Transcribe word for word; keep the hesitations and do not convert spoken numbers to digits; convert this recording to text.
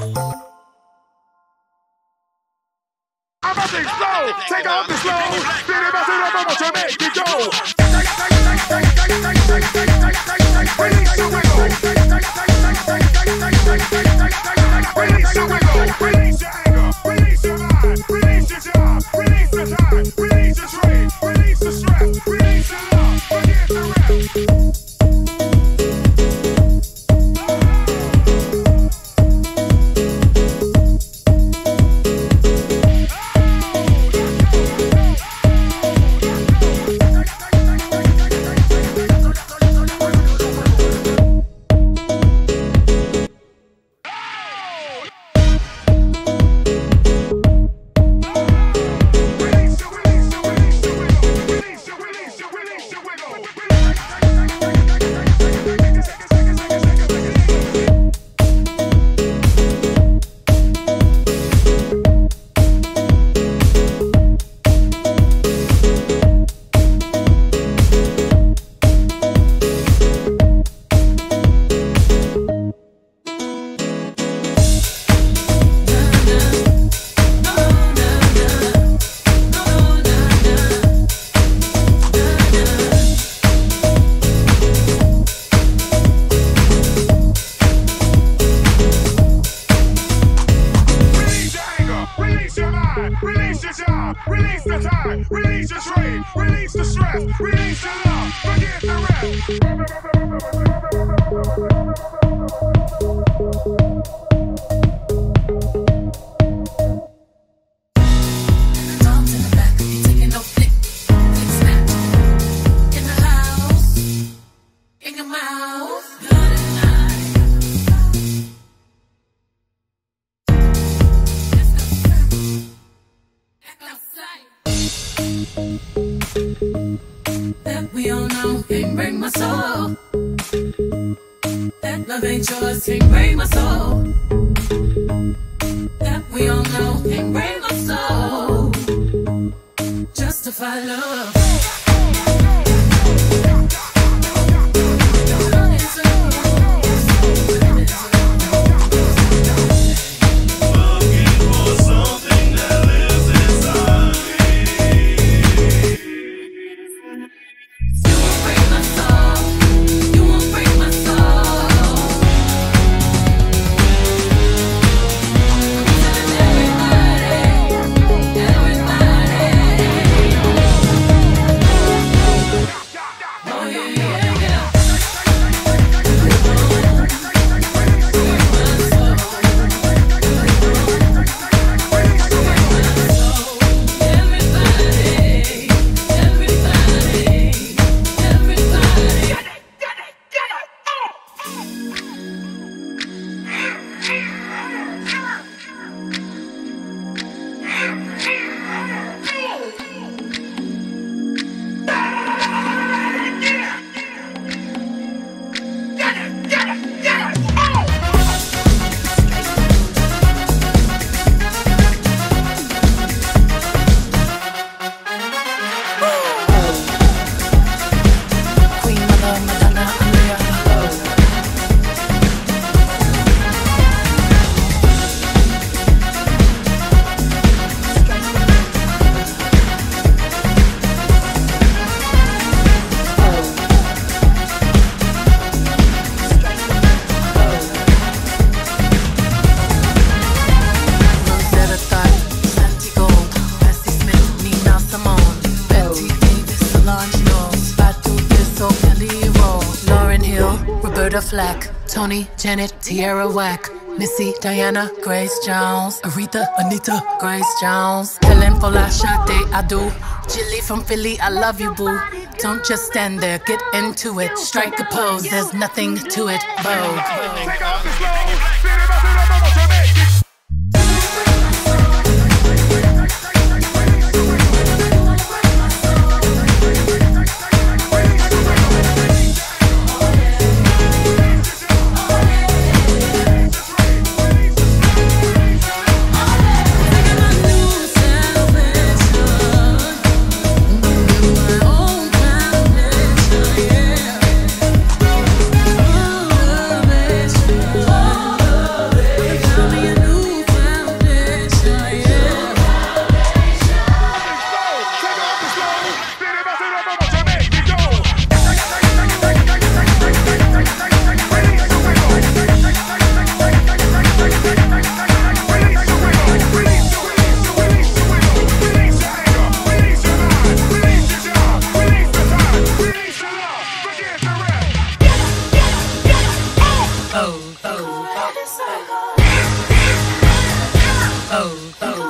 I'm about to explode. Take off the slow. Spin it back to the bubble to make it go. Release your wiggle. Release your wiggle. Release your anger. Release your mind. Release your job. Release the time. Release the trade. Release the stress. Release your love. Forget the rest. That we all know can break my soul. That love ain't yours can break my soul. That we all know can break my soul. Justify love. Flack, Tony, Janet, Tierra Whack, Missy, Diana, Grace Jones, Aretha, Anita, Grace Jones, Helen Pola, Sade, I do, Jilly from Philly, I love you, boo. Don't just stand there, get into it, strike a pose, there's nothing to it, Vogue. Take off the slow, spin it back to the bubble to make it. Oh, Oh, oh.